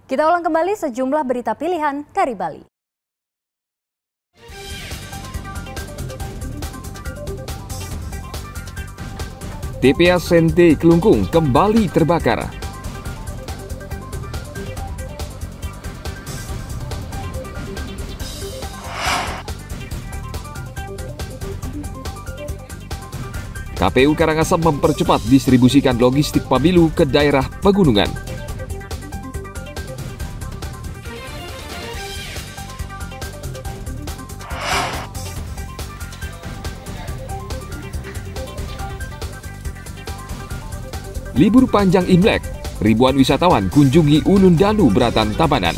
Kita ulang kembali sejumlah berita pilihan dari Bali. TPA Sente Kelungkung kembali terbakar. KPU Karangasem mempercepat distribusikan logistik pemilu ke daerah pegunungan. Libur panjang Imlek, ribuan wisatawan kunjungi Ulun Dalu Beratan Tabanan.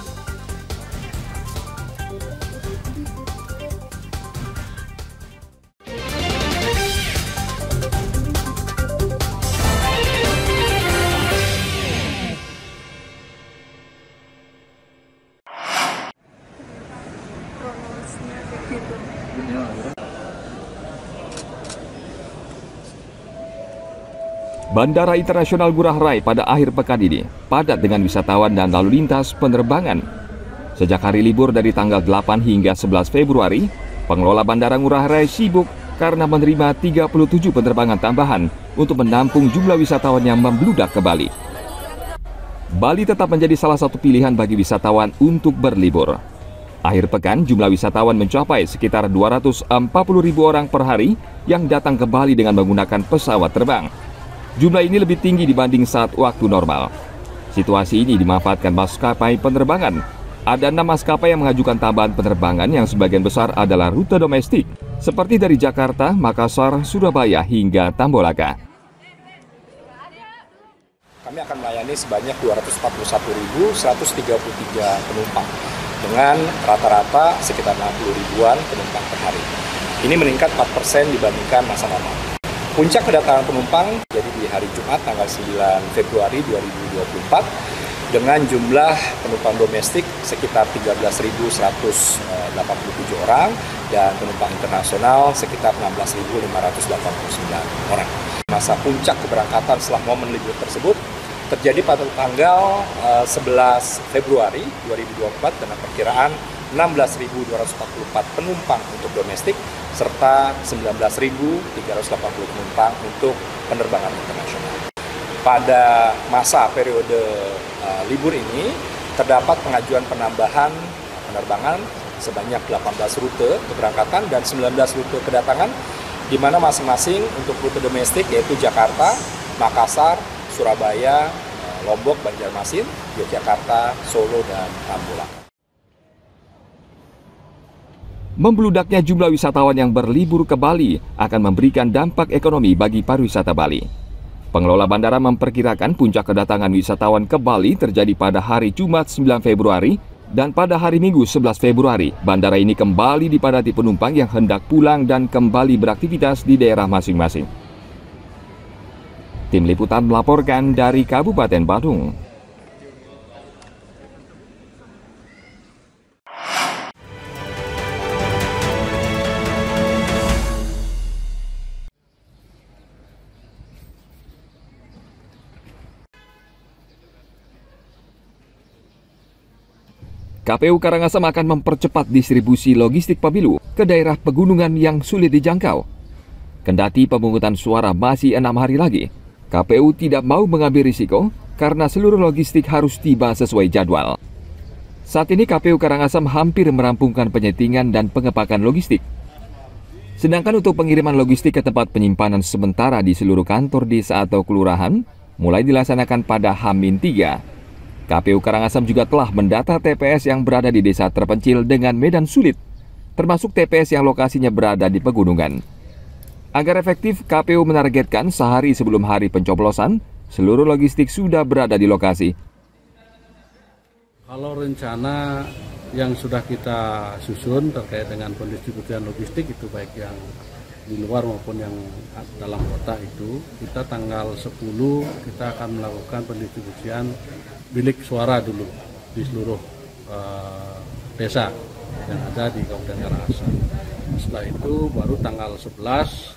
Bandara Internasional Ngurah Rai pada akhir pekan ini padat dengan wisatawan dan lalu lintas penerbangan. Sejak hari libur dari tanggal 8 hingga 11 Februari, pengelola Bandara Ngurah Rai sibuk karena menerima 37 penerbangan tambahan untuk menampung jumlah wisatawan yang membludak ke Bali. Bali tetap menjadi salah satu pilihan bagi wisatawan untuk berlibur. Akhir pekan, jumlah wisatawan mencapai sekitar 240.000 orang per hari yang datang ke Bali dengan menggunakan pesawat terbang. Jumlah ini lebih tinggi dibanding saat waktu normal. Situasi ini dimanfaatkan maskapai penerbangan. Ada 6 maskapai yang mengajukan tambahan penerbangan yang sebagian besar adalah rute domestik, seperti dari Jakarta, Makassar, Surabaya, hingga Tambolaka. Kami akan melayani sebanyak 241.133 penumpang, dengan rata-rata sekitar 60 ribuan penumpang per hari. Ini meningkat 4% dibandingkan masa normal. Puncak kedatangan penumpang jadi di hari Jumat tanggal 9 Februari 2024 dengan jumlah penumpang domestik sekitar 13.187 orang dan penumpang internasional sekitar 16.589 orang. Masa puncak keberangkatan setelah momen libur tersebut terjadi pada tanggal 11 Februari 2024 dengan perkiraan 16.244 penumpang untuk domestik serta 19.380 penumpang untuk penerbangan internasional. Pada masa periode libur ini terdapat pengajuan penambahan penerbangan sebanyak 18 rute keberangkatan dan 19 rute kedatangan, di mana masing-masing untuk rute domestik yaitu Jakarta, Makassar, Surabaya, Lombok, Banjarmasin, Yogyakarta, Solo, dan Tambolaka. Membludaknya jumlah wisatawan yang berlibur ke Bali akan memberikan dampak ekonomi bagi pariwisata Bali. Pengelola bandara memperkirakan puncak kedatangan wisatawan ke Bali terjadi pada hari Jumat 9 Februari dan pada hari Minggu 11 Februari, bandara ini kembali dipadati penumpang yang hendak pulang dan kembali beraktivitas di daerah masing-masing. Tim Liputan melaporkan dari Kabupaten Badung. KPU Karangasem akan mempercepat distribusi logistik pemilu ke daerah pegunungan yang sulit dijangkau. Kendati pemungutan suara masih 6 hari lagi, KPU tidak mau mengambil risiko karena seluruh logistik harus tiba sesuai jadwal. Saat ini KPU Karangasem hampir merampungkan penyetingan dan pengepakan logistik. Sedangkan untuk pengiriman logistik ke tempat penyimpanan sementara di seluruh kantor desa atau kelurahan mulai dilaksanakan pada H-3. KPU Karangasem juga telah mendata TPS yang berada di desa terpencil dengan medan sulit, termasuk TPS yang lokasinya berada di pegunungan. Agar efektif, KPU menargetkan sehari sebelum hari pencoblosan, seluruh logistik sudah berada di lokasi. Kalau rencana yang sudah kita susun terkait dengan pendistribusian logistik itu baik yang di luar maupun yang dalam kota itu, kita tanggal 10 kita akan melakukan pendistribusian bilik suara dulu di seluruh desa yang ada di Kabupaten Karangasem. Setelah itu baru tanggal 11,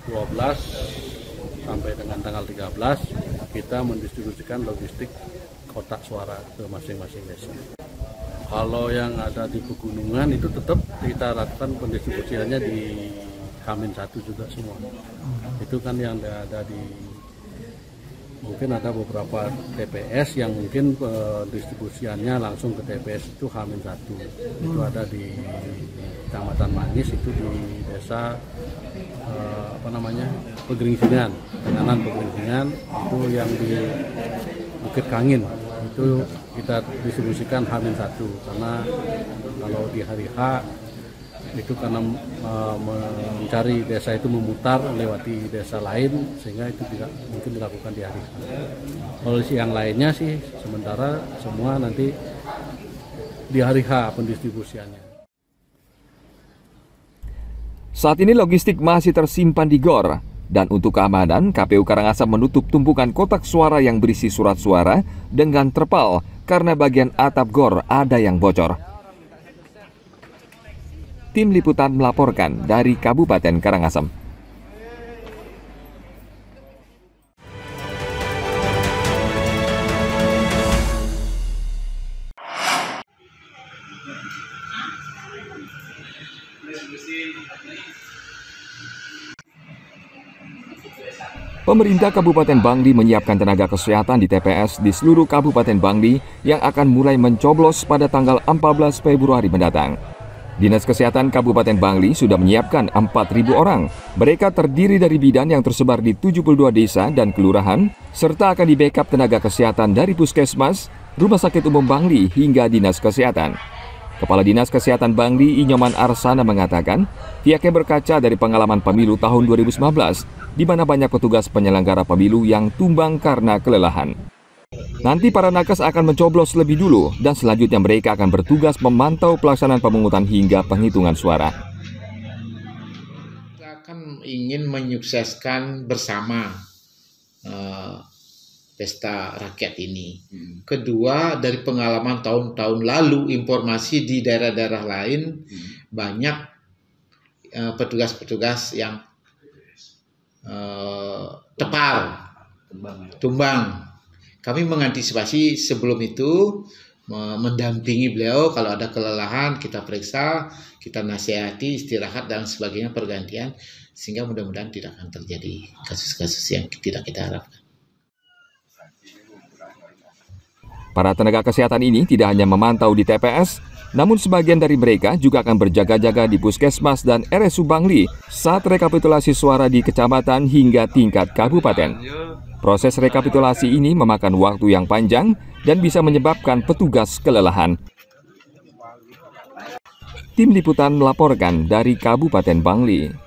12 sampai dengan tanggal 13 kita mendistribusikan logistik kotak suara ke masing-masing desa. Kalau yang ada di pegunungan itu tetap kita lakukan pendistribusiannya di H-1 juga semua. Itu kan yang ada di, mungkin ada beberapa TPS yang mungkin distribusiannya langsung ke TPS itu H-1. Itu ada di Kecamatan Mangis, itu di desa Pegeringsingan, Tenganan Pegeringsingan, itu yang di Bukit Kangin. Itu kita distribusikan H-1 karena kalau di hari H itu karena mencari desa itu memutar lewati desa lain sehingga itu tidak mungkin dilakukan di hari H. Kalau yang lainnya sih sementara semua nanti di hari H pendistribusiannya. Saat ini logistik masih tersimpan di GOR, dan untuk keamanan, KPU Karangasem menutup tumpukan kotak suara yang berisi surat suara dengan terpal karena bagian atap GOR ada yang bocor. Tim Liputan melaporkan dari Kabupaten Karangasem. Pemerintah Kabupaten Bangli menyiapkan tenaga kesehatan di TPS di seluruh Kabupaten Bangli yang akan mulai mencoblos pada tanggal 14 Februari mendatang. Dinas Kesehatan Kabupaten Bangli sudah menyiapkan 4.000 orang. Mereka terdiri dari bidan yang tersebar di 72 desa dan kelurahan, serta akan di-backup tenaga kesehatan dari Puskesmas, Rumah Sakit Umum Bangli hingga Dinas Kesehatan. Kepala Dinas Kesehatan Bangli, Inyoman Arsana, mengatakan pihaknya berkaca dari pengalaman pemilu tahun 2019, di mana banyak petugas penyelenggara pemilu yang tumbang karena kelelahan. Nanti para nakes akan mencoblos lebih dulu dan selanjutnya mereka akan bertugas memantau pelaksanaan pemungutan hingga penghitungan suara. Kita akan ingin menyukseskan bersama pesta rakyat ini. Kedua, dari pengalaman tahun-tahun lalu, informasi di daerah-daerah lain banyak petugas-petugas yang tumbang. Kami mengantisipasi sebelum itu, mendampingi beliau kalau ada kelelahan, kita periksa, kita nasihati, istirahat dan sebagainya, pergantian, sehingga mudah-mudahan tidak akan terjadi kasus-kasus yang tidak kita harapkan. Para tenaga kesehatan ini tidak hanya memantau di TPS, namun sebagian dari mereka juga akan berjaga-jaga di Puskesmas dan RSU Bangli saat rekapitulasi suara di kecamatan hingga tingkat kabupaten. Proses rekapitulasi ini memakan waktu yang panjang dan bisa menyebabkan petugas kelelahan. Tim Liputan melaporkan dari Kabupaten Bangli.